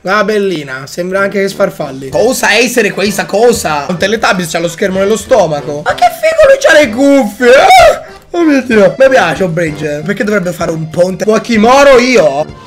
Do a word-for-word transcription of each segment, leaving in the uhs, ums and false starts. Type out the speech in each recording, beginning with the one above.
Ah, bellina. Sembra anche che sfarfalli. Cosa essere questa cosa? Un Teletubbies c'ha lo schermo nello stomaco. Ma che figo, lui c'ha le cuffie. Ah! Oh mio Dio. Mi piace O'Bridge. Perché dovrebbe fare un ponte? Wakimoro io?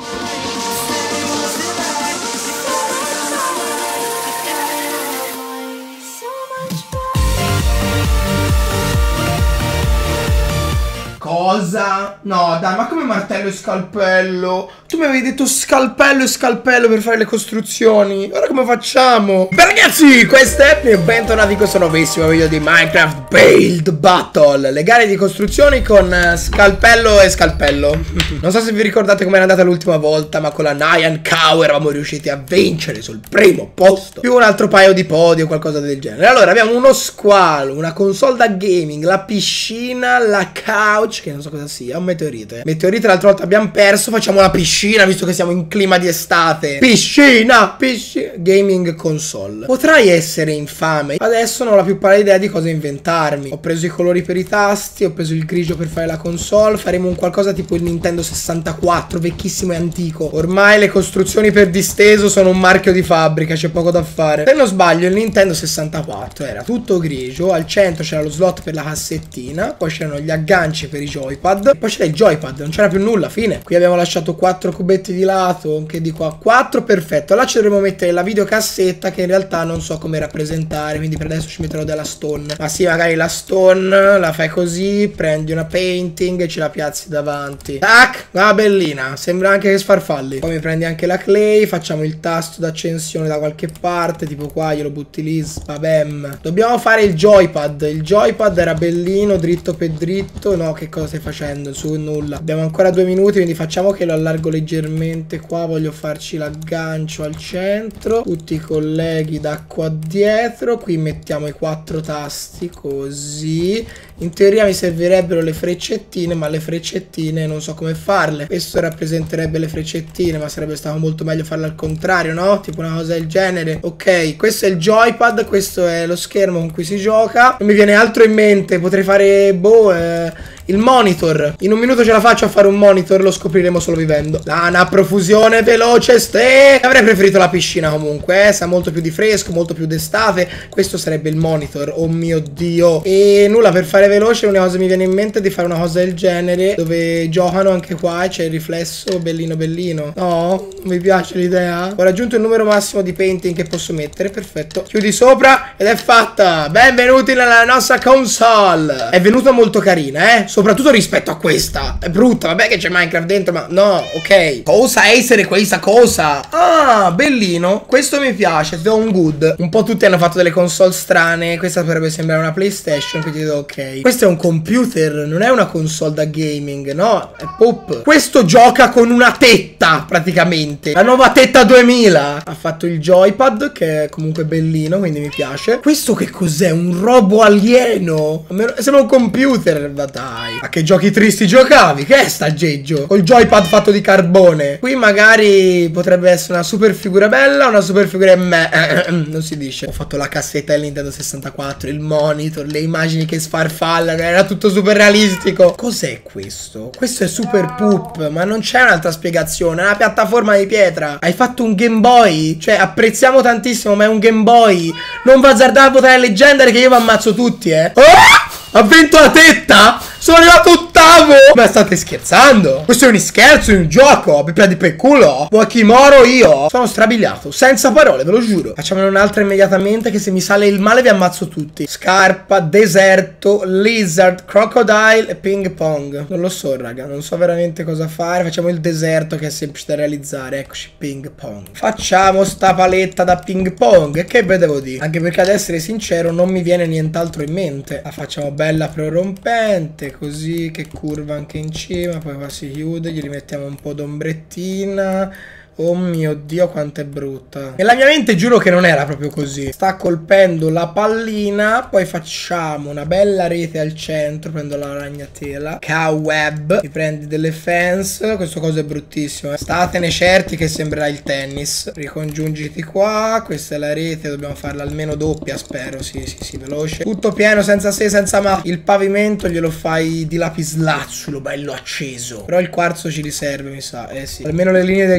Cosa? No, dai, ma come martello e scalpello? Tu mi avevi detto scalpello e scalpello per fare le costruzioni. Ora come facciamo? Beh ragazzi, questo è Epli e bentornati in questo nuovissimo video di Minecraft Build Battle. Le gare di costruzioni con scalpello e scalpello. Non so se vi ricordate com'era andata l'ultima volta, ma con la Nyan Cow eravamo riusciti a vincere sul primo posto, più un altro paio di podi o qualcosa del genere. Allora abbiamo uno squalo, una console da gaming, la piscina, la couch, che non so cosa sia, un meteorite. Meteorite l'altra volta abbiamo perso, facciamo la piscina visto che siamo in clima di estate. Piscina, piscina, gaming console. Potrai essere infame. Adesso non ho la più pallida idea di cosa inventarmi. Ho preso i colori per i tasti, ho preso il grigio per fare la console. Faremo un qualcosa tipo il Nintendo sessantaquattro, vecchissimo e antico. Ormai le costruzioni per disteso sono un marchio di fabbrica, c'è poco da fare. Se non sbaglio il Nintendo sessantaquattro era tutto grigio, al centro c'era lo slot per la cassettina, poi c'erano gli agganci per i joypad, e poi c'era il joypad, non c'era più nulla, fine. Qui abbiamo lasciato quattro cubetti di lato, che di qua quattro, perfetto. Là ci dovremo mettere la videocassetta che in realtà non so come rappresentare, quindi per adesso ci metterò della stone. Ma sì, magari la stone la fai così, prendi una painting e ce la piazzi davanti. Tac, ah bellina, sembra anche che sfarfalli. Poi mi prendi anche la clay, facciamo il tasto d'accensione da qualche parte, tipo qua glielo butti lì, babem. Dobbiamo fare il joypad. Il joypad era bellino, dritto per dritto. No, che cosa stai facendo? Su nulla. Abbiamo ancora due minuti, quindi facciamo che lo allargo leggermente qua. Voglio farci l'aggancio al centro, tutti i colleghi da qua dietro. Qui mettiamo i quattro tasti così. In teoria mi servirebbero le freccettine, ma le freccettine non so come farle. Questo rappresenterebbe le freccettine, ma sarebbe stato molto meglio farlo al contrario, no? Tipo una cosa del genere. Ok, questo è il joypad, questo è lo schermo con cui si gioca. Non mi viene altro in mente. Potrei fare, boh, eh, il monitor. In un minuto ce la faccio a fare un monitor, lo scopriremo solo vivendo. Lana, profusione veloce, ste. Avrei preferito la piscina comunque, eh? Sa molto più di fresco, molto più d'estate. Questo sarebbe il monitor, oh mio Dio. E nulla, per fare veloce una cosa mi viene in mente di fare una cosa del genere, dove giocano anche qua e c'è il riflesso bellino bellino. No, non mi piace l'idea. Ho raggiunto il numero massimo di painting che posso mettere, perfetto. Chiudi sopra ed è fatta. Benvenuti nella nostra console. È venuta molto carina, eh? Soprattutto rispetto a questa. È brutta, vabbè che c'è Minecraft dentro, ma no, ok. Cosa essere questa cosa? Ah, bellino. Questo mi piace, ti do un good. Un po' tutti hanno fatto delle console strane. Questa dovrebbe sembrare una PlayStation, quindi ti do ok. Questo è un computer, non è una console da gaming, no, è pop. Questo gioca con una tetta, praticamente. La nuova tetta duemila. Ha fatto il joypad, che è comunque bellino, quindi mi piace. Questo che cos'è? Un robo alieno? Sembra un computer, ma dai. A che giochi tristi giocavi? Che è sta Geggio? Col joypad fatto di carbone. Qui magari potrebbe essere una super figura bella, una super figura me. Non si dice. Ho fatto la cassetta del Nintendo sessantaquattro, il monitor, le immagini che sfarfallano, era tutto super realistico. Cos'è questo? Questo è super poop, ma non c'è un'altra spiegazione. È una piattaforma di pietra. Hai fatto un Game Boy. Cioè, apprezziamo tantissimo, ma è un Game Boy. Non va azzardare a votare leggendari che io vi ammazzo tutti, eh. Oh! Ha vinto la tetta? Sono arrivato ottavo! Ma state scherzando? Questo è un scherzo, un gioco. Mi prendi per culo? Wakimoro io? Sono strabiliato, senza parole, ve lo giuro. Facciamone un'altra immediatamente, che se mi sale il male vi ammazzo tutti. Scarpa, deserto, lizard, crocodile e ping pong. Non lo so, raga, non so veramente cosa fare. Facciamo il deserto, che è semplice da realizzare. Eccoci, ping pong. Facciamo sta paletta da ping pong. E che vedevo di? Anche perché ad essere sincero non mi viene nient'altro in mente. La facciamo bella prorompente, così, che curva anche in cima, poi qua si chiude, gli rimettiamo un po' d'ombrettina. Oh mio Dio, quanto è brutta. Nella mia mente giuro che non era proprio così. Sta colpendo la pallina. Poi facciamo una bella rete al centro. Prendo la ragnatela Cowweb. Ti prendi delle fence. Questo coso è bruttissimo, eh. Statene certi che sembrerà il tennis. Ricongiungiti qua. Questa è la rete. Dobbiamo farla almeno doppia, spero. Sì, sì, sì, veloce. Tutto pieno, senza se, senza ma. Il pavimento glielo fai di lapislazzulo, bello acceso. Però il quarzo ci riserve, mi sa. Eh sì. Almeno le linee del campo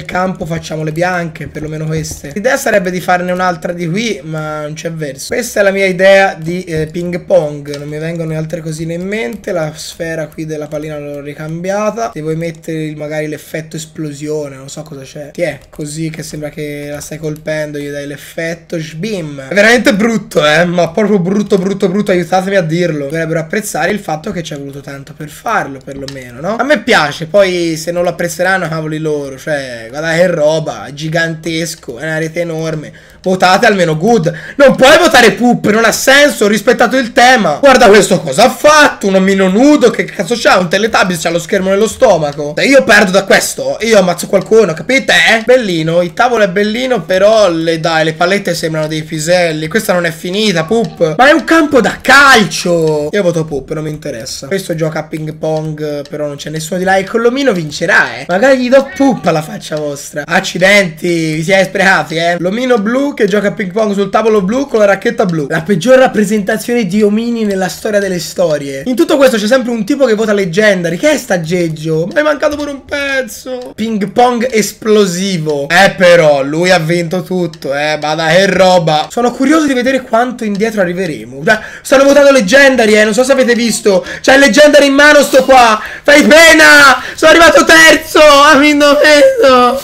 facciamo le bianche, perlomeno queste. L'idea sarebbe di farne un'altra di qui, ma non c'è verso. Questa è la mia idea di eh, ping pong. Non mi vengono altre cosine in mente. La sfera qui della pallina l'ho ricambiata. Se vuoi mettere magari l'effetto esplosione, non so cosa c'è. Ti è così che sembra che la stai colpendo, gli dai l'effetto shbim. È veramente brutto, eh, ma proprio brutto, brutto, brutto. Aiutatemi a dirlo. Dovrebbero apprezzare il fatto che ci è voluto tanto per farlo, perlomeno, no? A me piace, poi se non lo apprezzeranno, cavoli loro. Cioè, guarda che roba, gigantesco, è una rete enorme. Votate almeno good. Non puoi votare poop, non ha senso, ho rispettato il tema. Guarda questo cosa ha fatto, un omino nudo, che cazzo c'ha? Un Teletubbies c'ha lo schermo nello stomaco. Se io perdo da questo, io ammazzo qualcuno, capite? Eh? Bellino, il tavolo è bellino, però le dai, le palette sembrano dei piselli. Questa non è finita, poop. Ma è un campo da calcio. Io voto poop, non mi interessa. Questo gioca a ping pong, però non c'è nessuno di là. E con l'omino vincerà, eh. Magari gli do poop alla faccia vostra. Accidenti, vi siete sprecati, eh. L'omino blu che gioca a ping pong sul tavolo blu con la racchetta blu. La peggior rappresentazione di omini nella storia delle storie. In tutto questo c'è sempre un tipo che vota Legendary. Che è sta Geggio? Ma è mancato pure un pezzo. Ping pong esplosivo. Eh però, lui ha vinto tutto, eh. Bada che roba. Sono curioso di vedere quanto indietro arriveremo. Cioè, stanno votando Legendary, eh. Non so se avete visto. C'è il Legendary in mano sto qua. Fai pena. Sono arrivato terzo. Ha vinto questo.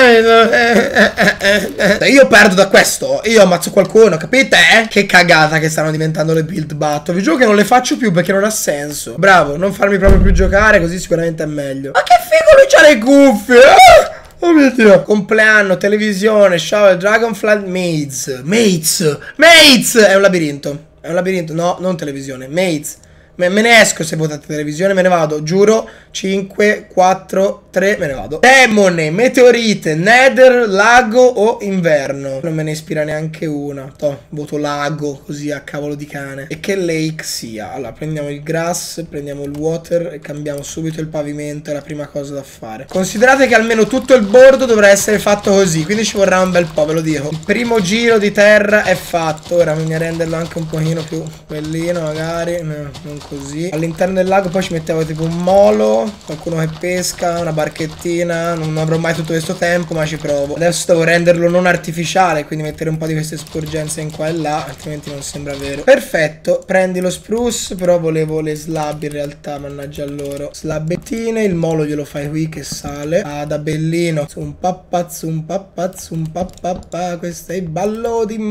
Io perdo da questo, io ammazzo qualcuno, capite? Eh? Che cagata che stanno diventando le build battle. Vi giuro che non le faccio più perché non ha senso. Bravo, non farmi proprio più giocare, così sicuramente è meglio. Ma che figo, lui c'ha le cuffie. Ah! Oh mio Dio. Compleanno, televisione, shower, Dragonfly, Maze. Maze, Maze. È un labirinto. È un labirinto, no, non televisione, Maze. Me, me ne esco se votate televisione, me ne vado, giuro. cinque, quattro, tre, me ne vado. Demone, meteorite, nether, lago o inverno. Non me ne ispira neanche una. Toh, voto lago, così a cavolo di cane. E che lake sia. Allora, prendiamo il grass, prendiamo il water e cambiamo subito il pavimento. È la prima cosa da fare. Considerate che almeno tutto il bordo dovrà essere fatto così, quindi ci vorrà un bel po', ve lo dico. Il primo giro di terra è fatto. Ora bisogna renderlo anche un pochino più bellino, magari. No, non così. All'interno del lago poi ci mettiamo tipo un molo, qualcuno che pesca, una barchettina. Non avrò mai tutto questo tempo, ma ci provo. Adesso devo renderlo non artificiale, quindi mettere un po' di queste sporgenze in qua e là, altrimenti non sembra vero. Perfetto, prendi lo spruce, però volevo le slab in realtà, mannaggia loro. Slabettine, il molo glielo fai qui che sale. Ah, da bellino. Zum pappa, zum pappa, zum pappa. Questo è il ballo di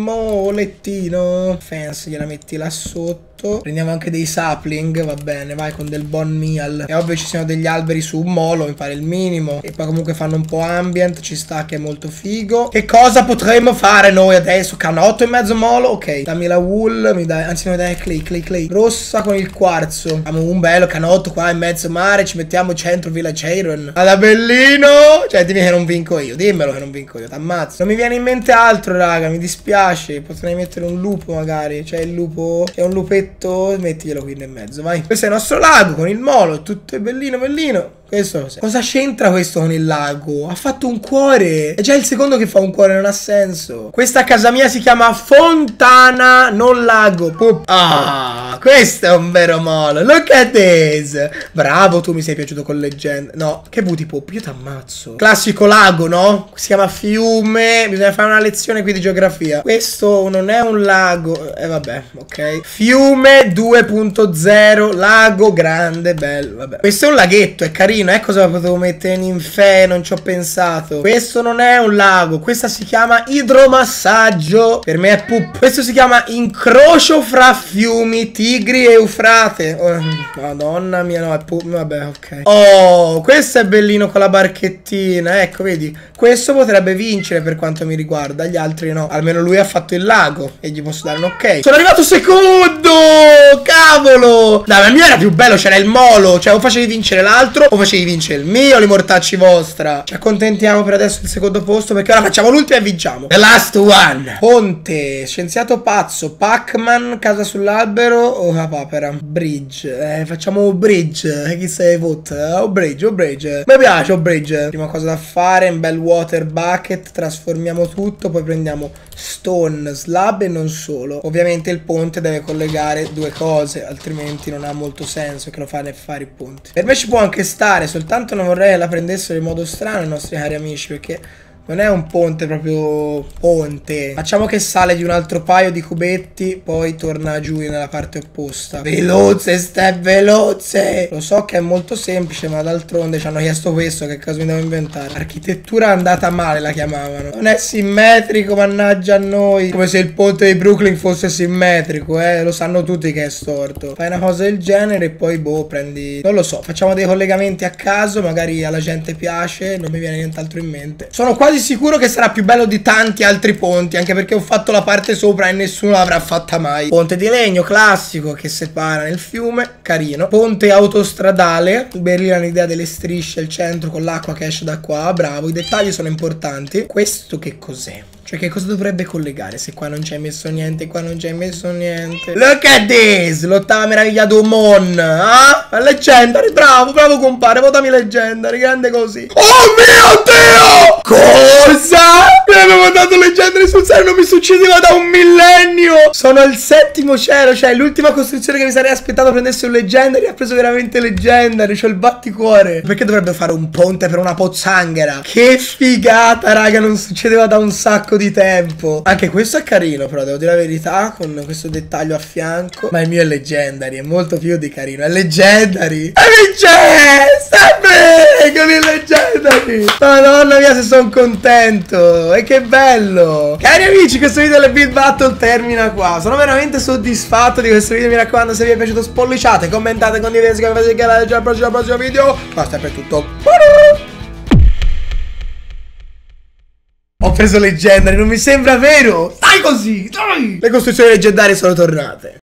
molettino. Fence, gliela metti là sotto. Prendiamo anche dei sapling, va bene, vai con del bon meal. È ovvio ci siano degli alberi su un molo, mi pare il minimo. E poi comunque fanno un po' ambient, ci sta che è molto figo. Che cosa potremmo fare noi adesso? Canotto in mezzo molo? Ok, dammi la wool, mi dai, anzi mi dai clay, clay, clay. Rossa con il quarzo. Abbiamo un bello canotto qua in mezzo mare, ci mettiamo centro Village Iron. Alla bellino! Cioè dimmi che non vinco io, dimmelo che non vinco io, t'ammazzo. Non mi viene in mente altro, raga, mi dispiace. Potrei mettere un lupo magari, cioè il lupo, è un lupetto. Mettiglielo qui nel mezzo, vai. Questo è il nostro lago con il molo, tutto è bellino, bellino. Questo cosa c'entra questo con il lago? Ha fatto un cuore. È già il secondo che fa un cuore, non ha senso. Questa casa mia si chiama fontana, non lago. Pup. Ah, questo è un vero molo. Look at this. Bravo, tu mi sei piaciuto con leggenda. No, che buti Pup, io t'ammazzo. Classico lago, no? Si chiama fiume. Bisogna fare una lezione qui di geografia. Questo non è un lago. E eh, vabbè, ok. Fiume due punto zero. Lago grande, bello, vabbè. Questo è un laghetto, è carino. Eh, cosa potevo mettere in infe? Non ci ho pensato. Questo non è un lago. Questa si chiama idromassaggio. Per me è Pup. Questo si chiama incrocio fra fiumi Tigri e Eufrate. Oh, madonna mia, no, è Pup. Vabbè, ok. Oh, questo è bellino con la barchettina. Ecco, vedi. Questo potrebbe vincere per quanto mi riguarda. Gli altri no. Almeno lui ha fatto il lago e gli posso dare un ok. Sono arrivato secondo. Cavolo. Dai, ma il mio era più bello. C'era il molo. Cioè, o facevi vincere l'altro o facevi vincere il mio, li mortacci vostra. Ci accontentiamo per adesso del secondo posto, perché ora facciamo l'ultima e vinciamo. The last one. Ponte, scienziato pazzo, Pac-Man, casa sull'albero o la papera? Bridge. Eh, facciamo bridge. Chi se vota? O bridge, o bridge. Mi piace, o bridge. Prima cosa da fare, un bel water bucket. Trasformiamo tutto, poi prendiamo stone, slab e non solo. Ovviamente il ponte deve collegare due cose, altrimenti non ha molto senso che lo fa né fare il ponte. Per me ci può anche stare, soltanto non vorrei che la prendessero in modo strano i nostri cari amici, perché Non è un ponte proprio ponte. Facciamo che sale di un altro paio di cubetti, poi torna giù nella parte opposta. Veloce, step veloce. Lo so che è molto semplice, ma d'altronde ci hanno chiesto questo, che cosa mi devo inventare? Architettura andata male la chiamavano. Non è simmetrico, mannaggia a noi. Come se il ponte di Brooklyn fosse simmetrico, eh. Lo sanno tutti che è storto. Fai una cosa del genere e poi boh, prendi... Non lo so, facciamo dei collegamenti a caso, magari alla gente piace, non mi viene nient'altro in mente. Sono quasi sicuro che sarà più bello di tanti altri ponti, anche perché ho fatto la parte sopra e nessuno l'avrà fatta mai. Ponte di legno classico che separa nel fiume, carino. Ponte autostradale, Berlino ha l'idea delle strisce al centro con l'acqua che esce da qua, bravo, i dettagli sono importanti. Questo che cos'è? Cioè che cosa dovrebbe collegare se qua non c'è messo niente, qua non c'è messo niente. Look at this, l'ottava meraviglia do Mon, ah? Leggendary, bravo, bravo compare, votami Leggendary, grande così. Oh mio Dio! Cosa? Mi avevo votato Leggendary sul serio, non mi succedeva da un millennio. Sono al settimo cielo, cioè l'ultima costruzione che mi sarei aspettato prendesse un Leggendary ha preso veramente Leggendary, cioè il batticuore. Perché dovrebbe fare un ponte per una pozzanghera? Che figata, raga, non succedeva da un sacco di tempo. Anche questo è carino, però devo dire la verità, con questo dettaglio a fianco. Ma il mio è Leggendary, è molto più di carino. È Leggendary. È Leggendary, con il Leggendary. Madonna mia, se sono contento. E che bello. Cari amici, questo video delle Build Battle termina qua. Sono veramente soddisfatto di questo video. Mi raccomando, se vi è piaciuto spolliciate, commentate, condividete, iscrivetevi al canale. Già al prossimo, al prossimo video. Basta per tutto. Ho preso Leggendary, non mi sembra vero. Stai così, dai. Le costruzioni leggendarie sono tornate.